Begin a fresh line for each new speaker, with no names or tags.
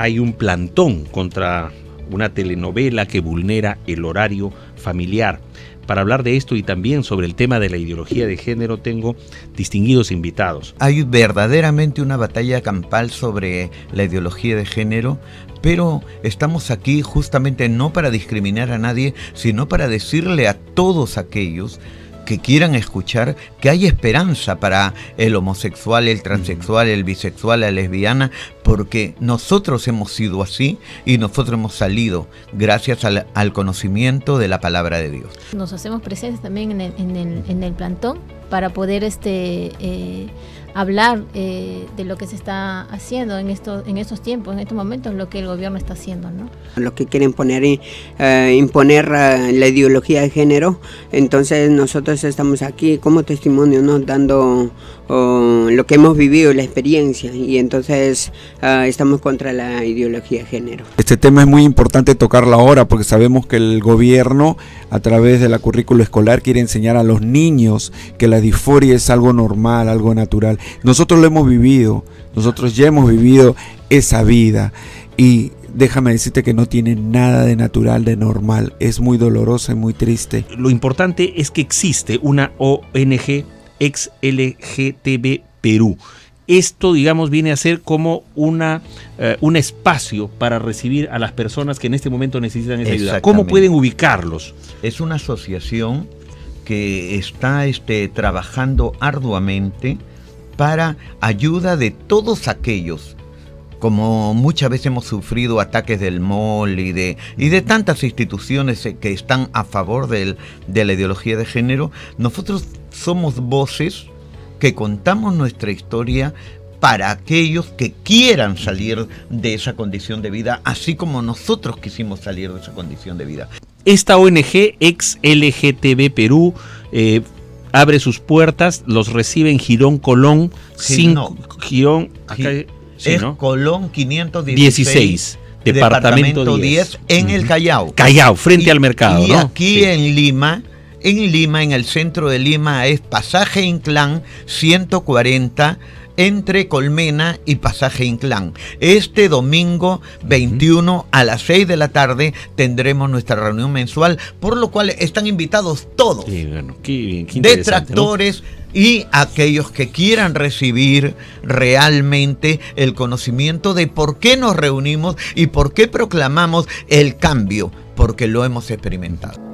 hay un plantón contra una telenovela que vulnera el horario familiar. Para hablar de esto y también sobre el tema de la ideología de género tengo distinguidos invitados.
Hay verdaderamente una batalla campal sobre la ideología de género, pero estamos aquí justamente no para discriminar a nadie, sino para decirle a todos aquellos que quieran escuchar que hay esperanza para el homosexual, el transexual, el bisexual, la lesbiana, porque nosotros hemos sido así y nosotros hemos salido gracias al conocimiento de la palabra de Dios.
Nos hacemos presentes también en el plantón para poder hablar de lo que se está haciendo en estos tiempos, en estos momentos, lo que el gobierno está haciendo, ¿no?
Los que quieren imponer la ideología de género, entonces nosotros estamos aquí como testimonio, ¿no? Dando lo que hemos vivido, la experiencia, y entonces estamos contra la ideología de género.
Este tema es muy importante tocarlo ahora porque sabemos que el gobierno a través de la currícula escolar quiere enseñar a los niños que la disforia es algo normal, algo natural. Nosotros lo hemos vivido, nosotros ya hemos vivido esa vida y déjame decirte que no tiene nada de natural, de normal, es muy dolorosa y muy triste.
Lo importante es que existe una ONG ex-LGTB Perú. Esto, digamos, viene a ser como un espacio para recibir a las personas que en este momento necesitan esa ayuda. ¿Cómo pueden ubicarlos?
Es una asociación que está trabajando arduamente para ayuda de todos aquellos, como muchas veces hemos sufrido ataques del MOL y de tantas instituciones que están a favor de la ideología de género. Nosotros somos voces que contamos nuestra historia para aquellos que quieran salir de esa condición de vida, así como nosotros quisimos salir de esa condición de vida.
Esta ONG ex-LGTB Perú abre sus puertas, los recibe en Girón Colón,
Colón 516, departamento 10, en el Callao.
Callao, frente al mercado,
y
¿no?
aquí en Lima, en el centro de Lima, es Pasaje Inclán 140, entre Colmena y Pasaje Inclán. Este domingo 21 a las 6 de la tarde tendremos nuestra reunión mensual, por lo cual están invitados todos, qué detractores, ¿no? Y aquellos que quieran recibir realmente el conocimiento de por qué nos reunimos y por qué proclamamos el cambio, porque lo hemos experimentado.